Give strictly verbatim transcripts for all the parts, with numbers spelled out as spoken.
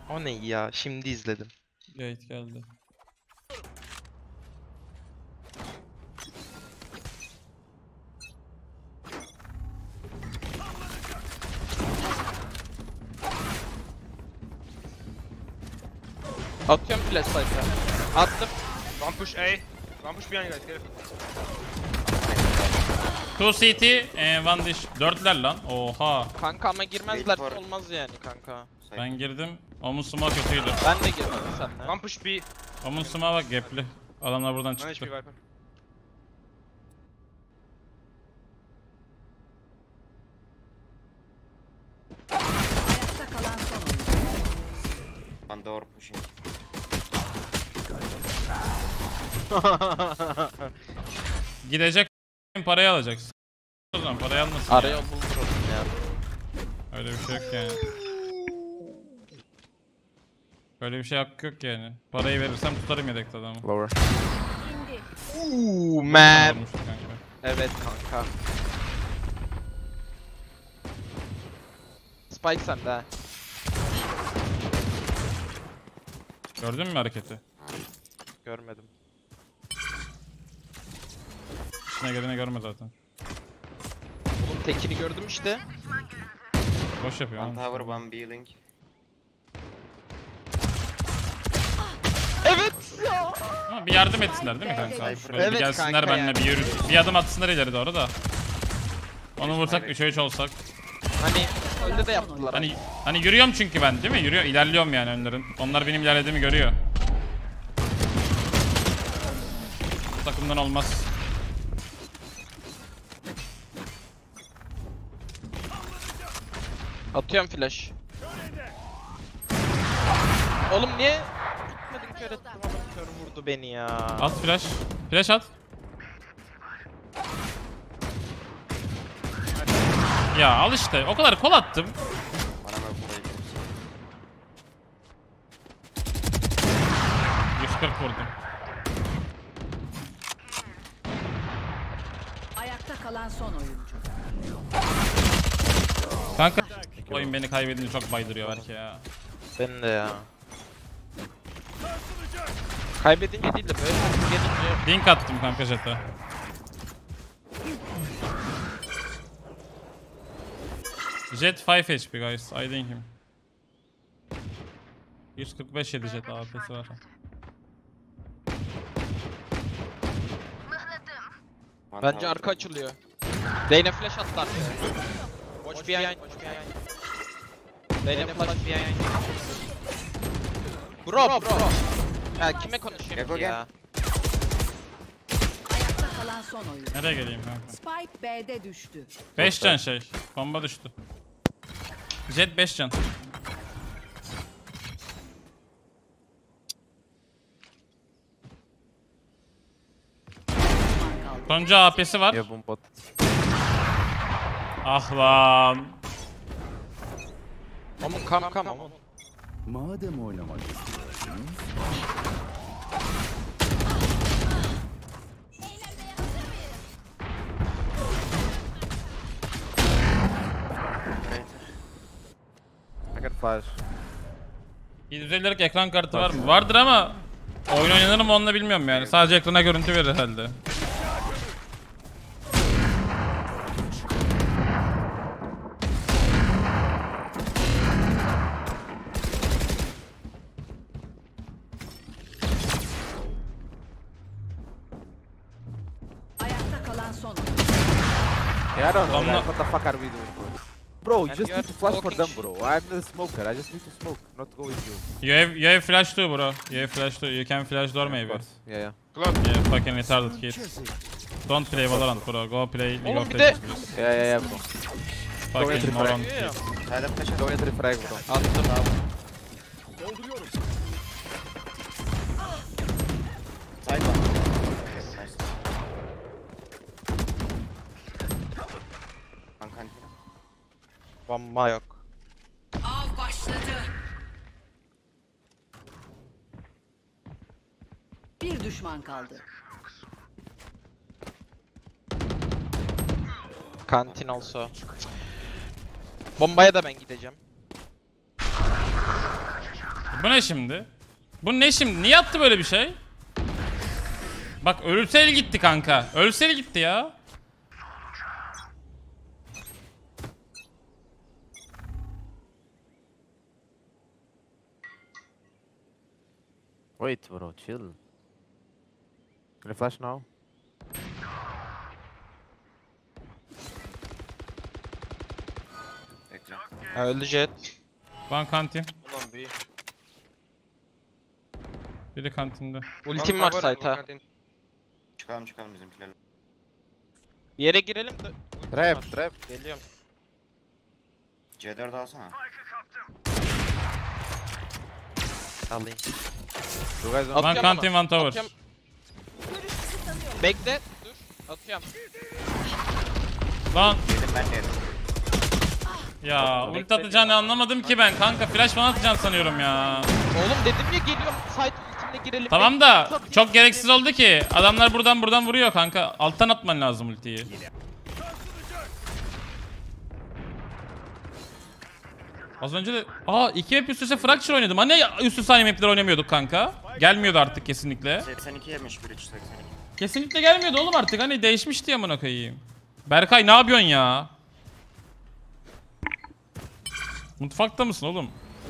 O ne ya? Şimdi izledim. Gate geldi. Atıyorum flash sight'a. Attım. One push A. One push behind guys. Careful. two C T, e, one dish. Dörtler lan. Oha. Kanka ama girmezler Wait for- olmaz yani kanka. Ben girdim. Omun smoke kötüydü. Ben de girmedim seninle. One push B. Omun smoke bak gapli. Adamlar buradan One H P çıktı. Viper. Ayakta kalan son oyuncu. One door pushing. Gidecek parayı alacaksın. O zaman parayı almasın. Araya ya. buldur oğlum ya. Öyle bir şey yok yani. Böyle bir şey hakkı yok yani. Parayı verirsem tutarım yedekte adamı. Lower. İndi. Uuu man. Olmuştu kanka. Evet kanka. Spike sende ha. Gördün mü hareketi? Görmedim. İçine geleni görme zaten. Oğlum tekini gördüm işte. Boş yapıyor. One oğlum. tower, one B link. Evet ya. Ama bir yardım etsinler değil mi kanka? Evet Böyle bir gelsinler kanka benimle yani. bir yürü. Bir adım atsınlar ileri doğru da. Onu vursak üçe üç olsak. Hani öyle de yaptılar. Hani hani yürüyorum çünkü ben değil mi? Yürüyor, ilerliyorum yani onların. Onlar benim ilerlediğimi görüyor. Bu takımdan olmaz. Atıyorum flash. Oğlum niye? Gitmedin kör ettim adam kör vurdu beni ya. At flash. Flash at. Ya al işte. O kadar kol attım. One more for A. yüz kırk vurdum. Ayakta kalan son oyuncu. Kanka oyun beni kaybedince çok baydırıyor belki ya. Benim de ya. Kaybedince değil de böyle gelince Link attım kanka jete. Jet five H P guys. I think him. yüz kırk beş yedi jet A P'si var. One bence tower. arka açılıyor. Reyna flash atlar. Watch behind. Watch behind. Reyna flash behind. Bro bro. Ya kime konuşuyorum Gel, ki ya? Ayakta kalan son oyuncu. Nereye geleyim kanka? Spike B'de düştü. beş can şey. Bomba düştü. Jet beş can. Düşman kaldı. Sonuncu A P'si var. Ya bomba. Ah lan. Amun kam kam amun. Madem oynamak istiyorsunuz, I got flash. yedi yüz ellilik ekran kartı var mı? Vardır ama oyun oynanır mı onunla bilmiyorum yani. Sadece ekrana görüntü verir herhalde. Ayakta kalan son oyuncu. Yeah, I don't know. I'm Like, not- what the fuck are we doing, bro? Bro, you And just you need are to flash for talking them, bro. I'm the smoker. I just need to smoke, not go with you. You have, you have flash too bro. You have flash too. You can flash door Of maybe. course. Yeah, yeah. Yeah, fucking retarded kid. Don't play Valorant bro. Go play League Oğlum of bir de- Legends please. Yeah, yeah, yeah, bro. Fucking Go moron and kid. Side of flash. Go and refrag, bro. Attım abi. Side one. Nice. One canteen. Bomba yok. Av başladı. Bir düşman kaldı. Kantin olsa. Bombaya da ben gideceğim. Bu ne şimdi? Bu ne şimdi? Niye attı böyle bir şey? Bak ölsel gitti kanka. Ölsel gitti ya. Wait bro, chill. Can I flash now? Bekle. Ha, öldü jet. Van kantin. Ulan bir. Biri kantinde. Ultim var site'a. Çıkalım çıkalım bizimkilerle. Bir yere girelim de. Trap, trap. Geliyorum. C dört alsana. Alayım. You guys don't... Van Atıyorum kantin, onu. one tower. Atıyorum. Bekle. Dur. Atıyorum. Lan Yedim ben de yedim. ya ulti atacağını anlamadım ki ben kanka. Flash falan atacağını sanıyorum ya. Oğlum dedim ya geliyorum. Site ultimle girelim. Tamam da çok gereksiz oldu ki. Adamlar buradan buradan vuruyor kanka. Alttan atman lazım ultiyi. Az önce de aa iki map üst üste Fracture oynadım. Hani üst üste aynı mapler oynamıyorduk kanka. Gelmiyordu artık kesinlikle. seksen iki yemiş bir üç seksen iki. Kesinlikle gelmiyordu oğlum artık. Hani değişmişti ya amına koyayım. Berkay ne yapıyorsun ya? Mutfakta mısın oğlum?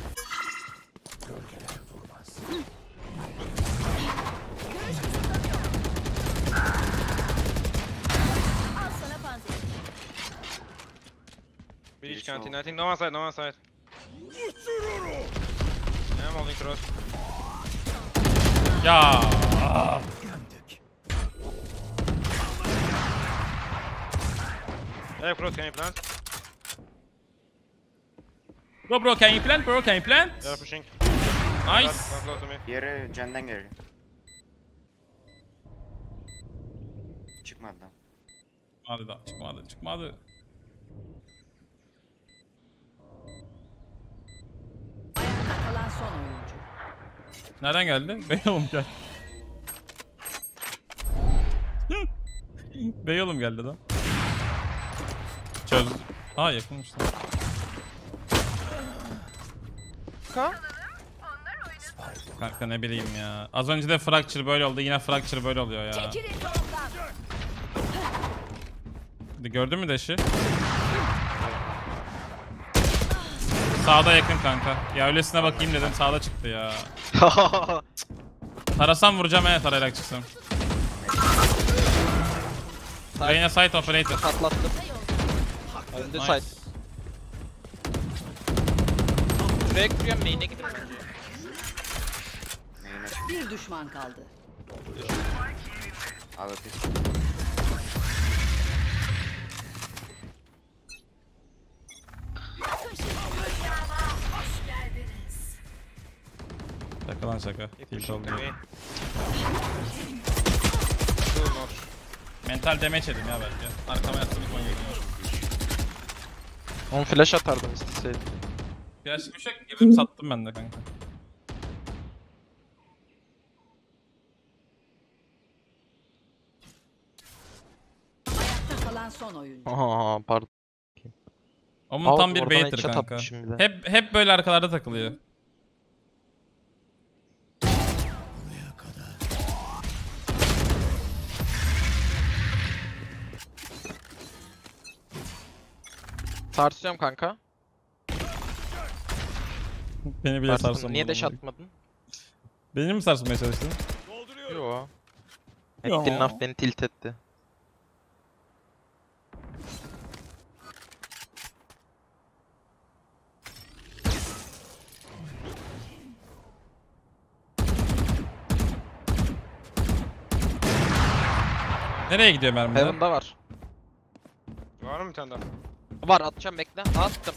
Bir iç canteen. I think no one side, no one side. Yeah, I'm holding cross. Ya. Hey, cross, can you plant? Bro bro can you plant bro can you plant? They're pushing. Nice. Come close to me. Diğeri Cen'den geliyor. Çıkmadı da. Hadi da çıkmadı çıkmadı. Ayakta kalan son oyuncu. Nereden geldi? Beyoğlu'm geldi. Beyoğlu'm geldi lan. Çöz. Aa yakınmış lan. Kanka ne bileyim ya. Az önce de Fracture böyle oldu. Yine Fracture böyle oluyor ya. Çekilin yoldan. Gördün mü deşi? Sağda yakın kanka. Ya öylesine bakayım dedim sağda çıktı ya. Tarasam vuracağım he tarayarak çıksam. Reyna site operator. Patlattım. Öldü Nice. site. Şuraya kuruyorum main'e gidiyorum bence. Neyine Bir düşman kaldı. al öpüş. Şaka lan şaka. Tilt oldu. Me. Still not. Mental damage yedim ya belki. Arkama yattım ilk oyun yedim. On flash atardım isteseydim. Flash bir şey girdim sattım ben de kanka. Ayakta kalan son oyuncu. Aha pardon. Onun Al, tam bir oradan baiter headshot kanka. atmışım bir de. Hep hep böyle arkalarda takılıyor. Sarsıyorum kanka. Beni bile Sarsın. sarsın. Niye dash atmadın? Beni mi sarsmaya çalıştın? Yo. Yo. Ettin laf beni tilt etti. Nereye gidiyor mermiler? Heaven'da var. Var mı bir tane daha? Var atacağım bekle. Attım.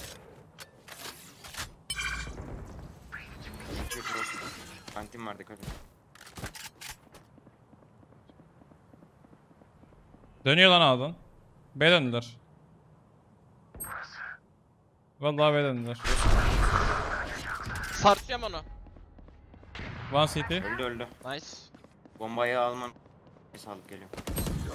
İki cross. Kantin var dikkat et. Dönüyor lan ağdan. B döndüler. Vallahi B döndüler. Sarsıyorum onu. One city. Öldü öldü. Nice. Bombayı almam. Sağlık geliyor.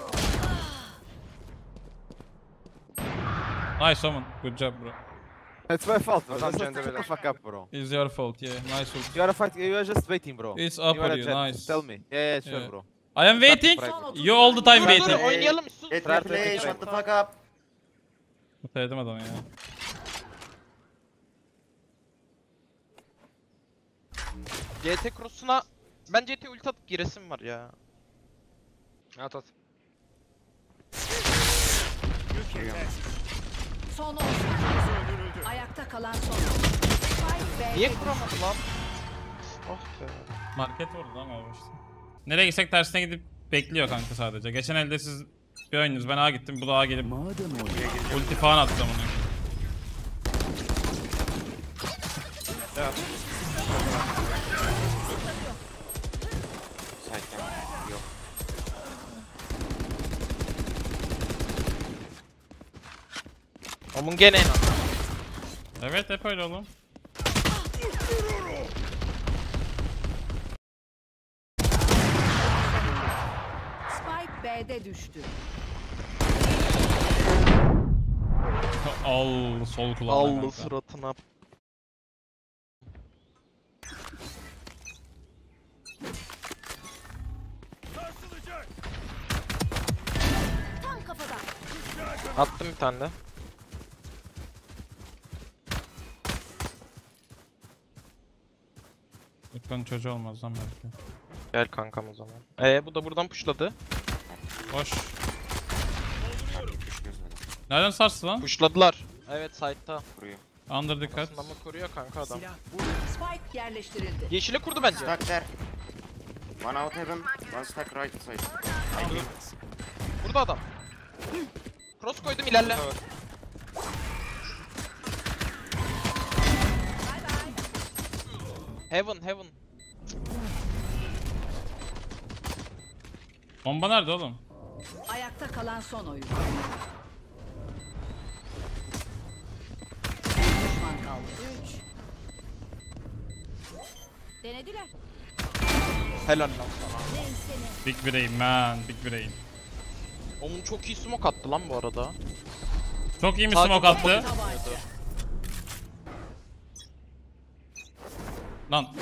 Nice omen. Good job bro. It's my fault, bro. Adam Just cende shut the beyler. fuck up, bro. It's your fault, yeah. Nice ult. You are a fight. You are just waiting, bro. It's up You for are a you, jet. nice. Tell me. Yeah, yeah, sure, Yeah. bro. I am waiting. You all the time Dur dur waiting. oynayalım sus. Let me Try to play, take shut it. the fuck up. Sevdim adamı ya. C T cross'una ben C T ulti atıp giresim var ya. At at. Son on saniye. Ayakta kalan son oyuncu. Spike B'de Niye düştü. kuramadı lan? Oh be. Market vurdu lan galiba işte. Nereye gitsek tersine gidip bekliyor kanka sadece. Geçen elde siz bir oyununuz, ben A gittim, bu da A gelip Madem oynamak ulti falan attı bunu. Side'den. Yok. Omun gene en az. Evet, hep öyle oğlum. Spike B'de düştü. Al sol kulağına Allı kanka. suratına. Tam kafadan. Attım bir tane de. Lütfen çocuğu olmaz lan belki. Gel kankam o zaman. Ee bu da buradan pushladı. Boş. Düş gözüne. Nereden sarstı lan? Pushladılar. Evet side'ta. Vuruyor. Under dikkat. Aslında mı koruyor kanka adam. Spike yerleştirildi. Yeşile kurdu bence. Stuck there. One out heaven, one stuck right side. Burada adam. Cross koydum ilerle. Evet. Heaven heaven. Bomba nerede oğlum? Ayakta kalan son oyuncu. Düşman kaldı. Üç. Denediler. Helal lan sana. Big brain man, big brain. Omun çok iyi smoke attı lan bu arada. Çok iyi mi Sadece smoke attı? Tabanca. Lan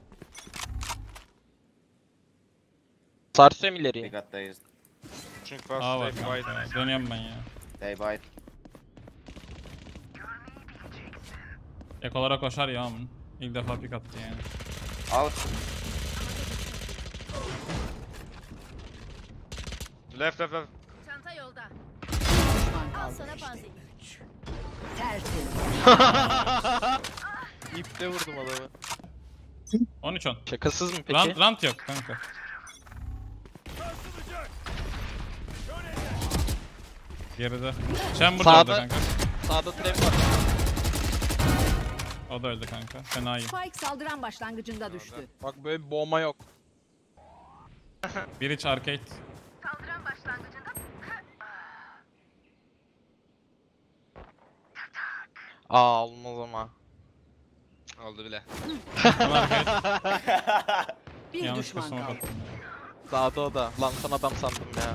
Sarsıyorum They ileriye. got dazed. Pushing fast. A var Stay kanka. wide. Dönüyorum ben ya. They bite. Ekolara koşar ya amın. İlk defa pick attı yani. Out. Left left left. Çanta yolda. Düşman kaldı. Al sana panzi. Tertemiz. İpte vurdum adamı. on üç on. Şakasız mı peki? Rant, rant yok kanka. Geride. Chamber da öldü Sağda. kanka. Sağda trap var. O da öldü kanka. Fena iyi. Spike saldıran başlangıcında düştü. Bak böyle bir bomba yok. Bir iç arcade. Aa olmaz ama. Oldu bile. Son arcade. Bir Yanlış düşman smoke kaldı. attım. Sağda o da. Lan son adam sandım ya.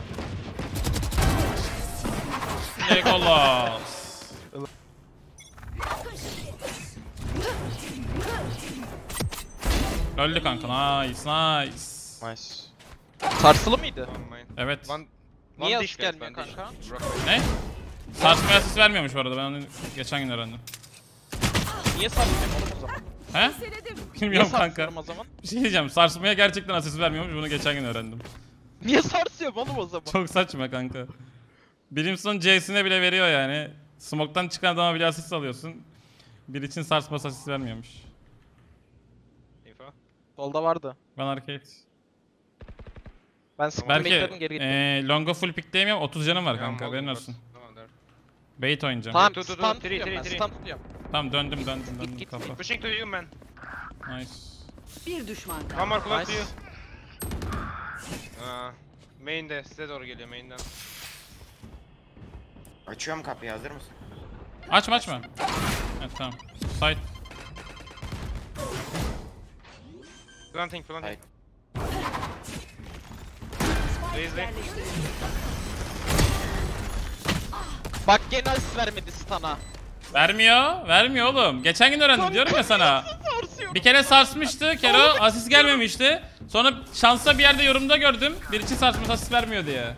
Legolas. Öldü kanka. Nice, nice. Nice. Sarsılı mıydı? One main. Evet. One. Niye one asist dish, guys, gelmiyor one dish. kanka? Rock. Ne? Sarsmaya asist vermiyormuş bu arada. Ben onu geçen gün öğrendim. Niye sarsıyorum oğlum o zaman? He? Niye Bilmiyorum kanka. sarsıyorum o zaman? Bir şey diyeceğim. Sarsmaya gerçekten asist vermiyormuş. Bunu geçen gün öğrendim. Niye sarsıyorum oğlum o zaman? Çok saçma kanka. Brimstone C'sine bile veriyor yani. Smoke'tan çıkan adama bile asist alıyorsun. Bir için sarsması asist vermiyormuş. Info. Solda vardı. Ben arcade. Ben sıktım Belki bekledim geri gittim. ee, longa full pikleyemiyorum. otuz canım var Yeah, kanka. I'm Haberin holding olsun. first. No one there. Bait oynayacağım. Tamam Dur, dur, dur, stun three, tutuyorum ben three, three. stun tutuyorum. Tamam döndüm döndüm döndüm git, kafa. Pushing to you, man. Nice. Bir düşman One kaldı. more close to Nice. you. Aa, main'de size doğru geliyor main'den. Açıyorum kapıyı, hazır mısın? Açma açma. Evet tamam. Side. Planting planting. Spike Raise, raise. yerleştirildi. Bak gene asist vermedi stun'a. Vermiyor. Vermiyor oğlum. Geçen gün öğrendim diyorum ya sana. Bir kere sarsmıştı Kero. Asist gelmemişti. Sonra şansa bir yerde yorumda gördüm. Bir için sarsmış asist vermiyor diye.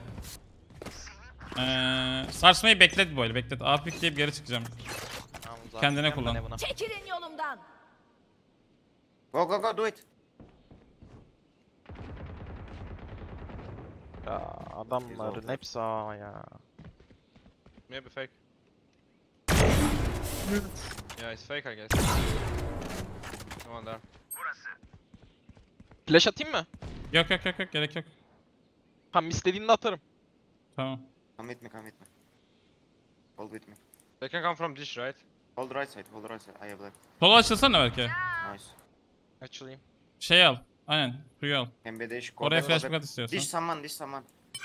Ee, sarsmayı beklet böyle beklet. A P deyip geri çıkacağım. Tamam, uzak Kendine tutuyorum kullan. ben de buna. Çekilin yolumdan. Go go go do it. Ya adamların hepsi A ya. Maybe fake. Yeah, it's fake I guess. No one there. Flash atayım mı? Yok yok yok yok gerek yok. Tam istediğinde atarım. Tamam. Come with me, come with me. Hold with me. They can come from dish, right? Hold right side, hold right side. I have left. Solo açılsana belki. Nice. Açılayım. Şey al. Aynen. Suyu al. Can be dish. Oraya go flash back. cut istiyorsan. Dish someone, dish someone.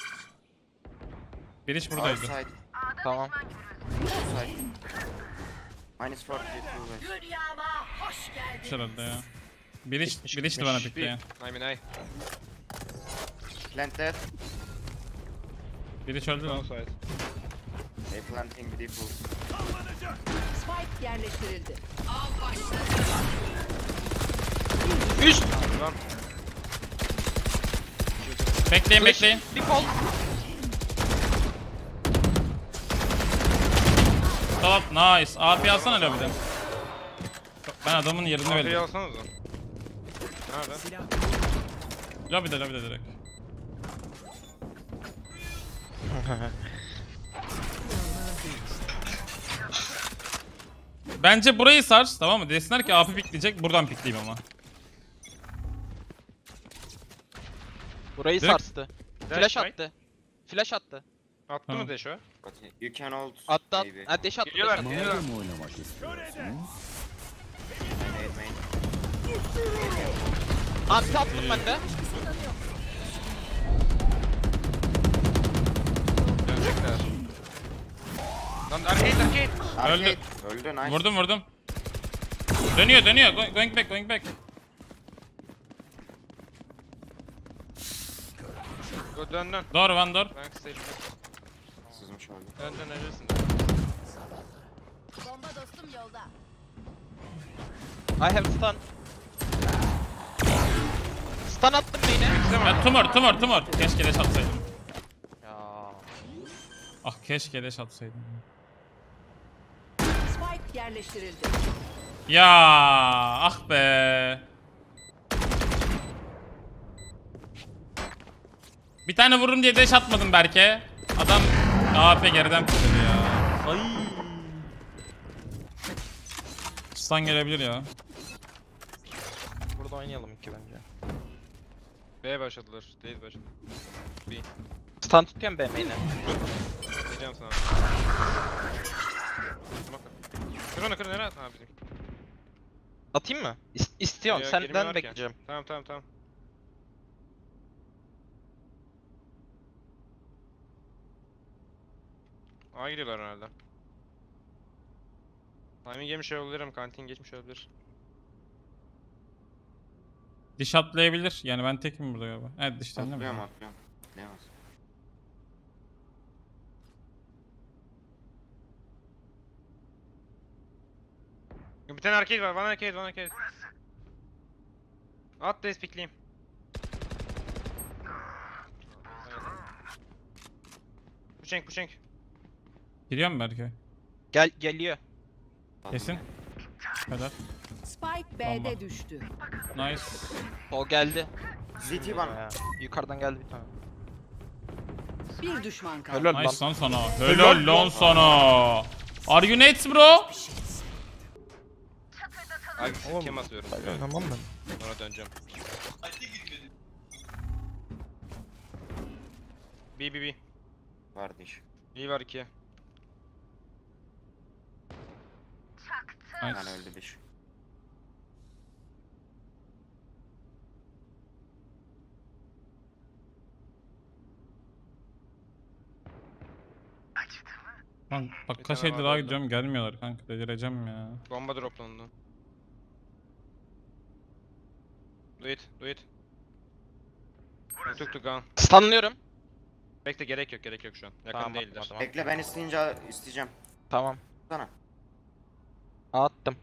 Bir iş buradaydı. Outside. Tamam. Outside. Minus forty two guys. Dünyama hoş geldin. Herhalde ya. Bir iş, Gitmiş, bir işti gitmiş. bana pikti ya. I mean I. Planted. Bir iş öldü lan. Outside. They planting with default. Spike yerleştirildi. Üç. Run. Bekleyin bekleyin. Default. Top nice. A P alsana lobiden. Ben adamın yerini Arkayı verdim. alsanıza. Nerede? Lobide lobide direkt. Bence burayı sar, tamam mı? Desinler ki A P pikleyecek, buradan pikleyeyim ama. Burayı Direkt- sarstı. Dash, Flash right? attı. Flash attı. Attı Tamam. mı dash o? But you can hold. Attı at. maybe. Ha dash attı. Geliyorlar, dash attı. geliyorlar. Madem oynamak istiyorsunuz, Main, main. Anti attım ben de. Dönecekler. Lan arcade arcade. Öldü. Öldü. Öldü, nice. Vurdum vurdum. Dönüyor dönüyor. Go- Going back going back. Go dön dön. Door one door. Rank stage. Sızmış öldü. Dön dön ölürsün. Bomba dostum yolda. I have stun. Stun attım yine. Ya, tumor tumor tumor. Keşke leş atsaydım. Ya. Ah keşke leş atsaydım. Spike yerleştirildi. Ya ah be. Bir tane vururum diye deş atmadım Berke. Adam A P geriden pikledi ya. Ay. Stun gelebilir ya. Burada oynayalım iki bence. B'ye başladılar. Değil başladı. B. Stun tutuyorum B main'e. Diyeceğim sana. Bakın. Kır onu kır nereye at? Ha bizim. Atayım mı? İst istiyorsun. Yok, Senden girmiyorlar ki. bekleyeceğim. Tamam tamam tamam. A'ya gidiyorlar herhalde. Timing yemiş olabilirim, kantin geçmiş olabilir. Diş atlayabilir. Yani ben tekim burada galiba. Evet dişten değil Atlıyorum mi? atlıyorum. Atlayamaz. Bir tane arcade var, one arcade, one arcade. At da pikleyeyim. Pushing, pushing. Giriyor mu Berke? Gel geliyor. Kesin. Helal. Spike B'de Bomba. düştü. Nice. O geldi. Z T bana. Ya, yukarıdan geldi bir tane. Bir düşman kaldı. Helal lan. Nice lan sana. Helal lan sana. Are you nuts bro? Abi kim atıyorum? Tamam ben. Sonra döneceğim. B B B. Var diş. B var iki. Nice. Yani öldü diş. Lan bak Bir kaç tane aydır var daha orada. gidiyorum gelmiyorlar kanka delireceğim ya. Bomba droplandı. Do it, do it. We took the gun. Stunlıyorum. Bekle gerek yok, gerek yok şu an. Yakın Tamam, değiller. tamam. Bekle ben isteyince isteyeceğim. Tamam. Sana. Attım.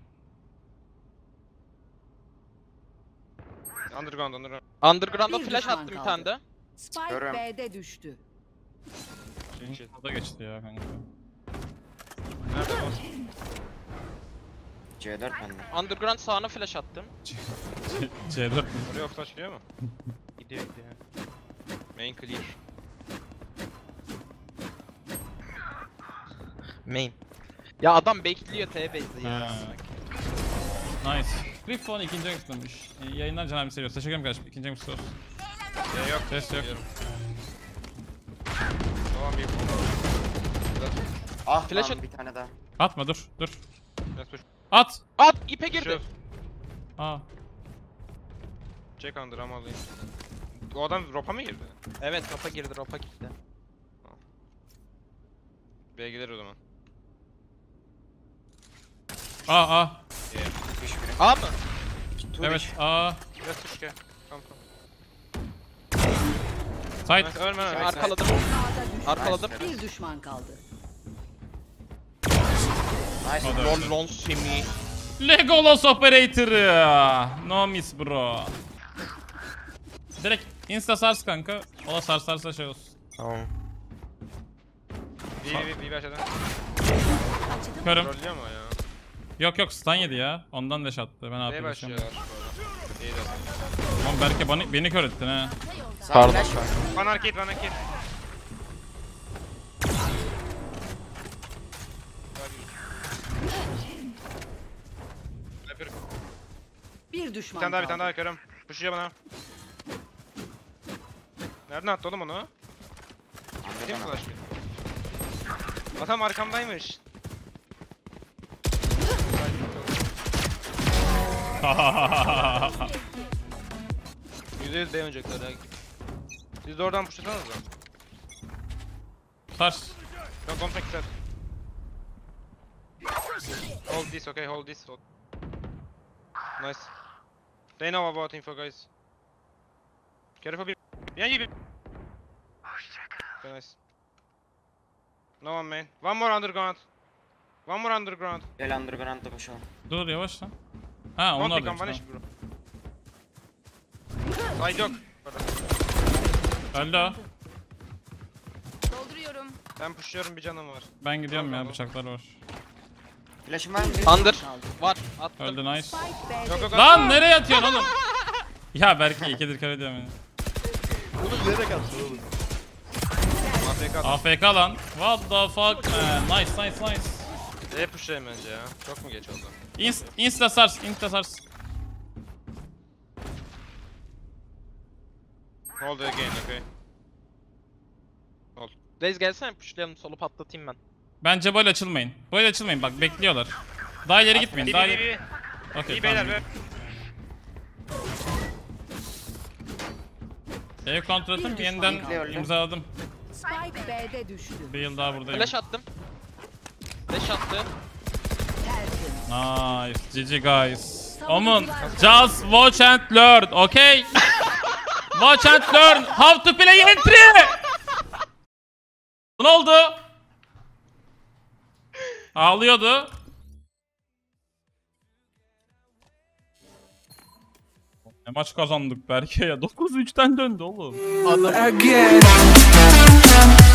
Underground, underground. Underground'a Bir flash düşman attım bir kaldı. tane de. Spike Görüyorum. B'de düştü. O da geçti ya kanka. Nerede boss? C dört bende. Underground sağına flash attım. C dört. Oraya flash gidiyor mu? Gidiyor gidiyor. Main clear. Main. Ya adam bekliyor T base'de ya. Ha. Nice. Griffon ikinci renk istemiş. İyi yayınlar Can abi seviyoruz. Teşekkür ederim kardeşim. İkinci renk istiyoruz. Ya yok. Ses yok. Biliyorum. Tamam bir Ah Flash lan at- bir tane daha. Atma dur dur. Let's push. At. At ipe girdi. Shoot. Aa. Check under ama alayım. O adam ropa mı girdi? Evet ropa girdi ropa gitti. B'ye gider o zaman. Aa aa. Düş biri. A mı? Two Evet dish. aa. Let's push gel. Come come. Side. Nice, ölme ölme. Arkaladım. A'da düştü. Arkaladım. Bir düşman kaldı. Nice. O da Lon öldü. lon semi. Legolas Operator'ı. No miss bro. Direkt insta sars kanka. Ola sarsarsa şey olsun. Tamam. Bir bir bir bir aşağıdan. Körüm. Trollüyor mu ya? Yok yok stun yedi ya. Ondan deş attı. Ben Neye arkadaşım. başlıyorlar bu arada? İyi de. Oğlum Berke bana, beni kör ettin ha. Sağ Pardon. flash var. One arcade, one arcade. Sniper. Bir Bir düşman tane daha bir kaldı. tane daha körüm. Pushuyor bana. Nereden attı oğlum onu? Kim Underground. flash mı? Adam arkamdaymış. yüzde yüz B oynayacaklar ya. Siz de oradan pushlasanız da. Sars. Don't don't make that. Hold this, okay, hold this. Hold. Nice. They know about info, guys. Careful, bir. Behind you, bir. Okay, nice. No one main. One more underground. One more underground. Gel underground'da koşalım. Dur yavaş lan. Ha Don't onlar pick on da. vanish, bro. Side yok. Öldü o. Dolduruyorum. Ben pushluyorum, bir canım var. Ben gidiyorum ya Tamam. bıçaklar var. Flash'ım var mı? Under. Kaldı. Var. Attım. Öldü nice. Spike B'de Yok yok. Lan nereye atıyorsun oğlum? Ya Berke ikidir kare diyorum yani. A F K. A F K lan. What the fuck man. Nice nice nice. E pushlayayım bence ya. Çok mu geç oldu? Inst insta sars insta sars. Hold again, okay. Reis gelsene pushlayalım solu patlatayım ben. Bence böyle açılmayın. Böyle açılmayın bak bekliyorlar. Daha ileri gitmeyin. İyi Daha iyi ileri. iyi. Okey İyi beyler tamam. be. Ev kontratım Bir düşman yeniden kaldı. imzaladım. Spike B'de düştü. Bir yıl daha buradayım. Flash attım. Flash attı. Tertemiz. Nice. G G guys. Omun. Just watch and learn. Okay? Watch and learn how to play entry. Ne oldu? Ağlıyordu. Ne maç kazandık Berke ya. dokuz üçten döndü oğlum. again.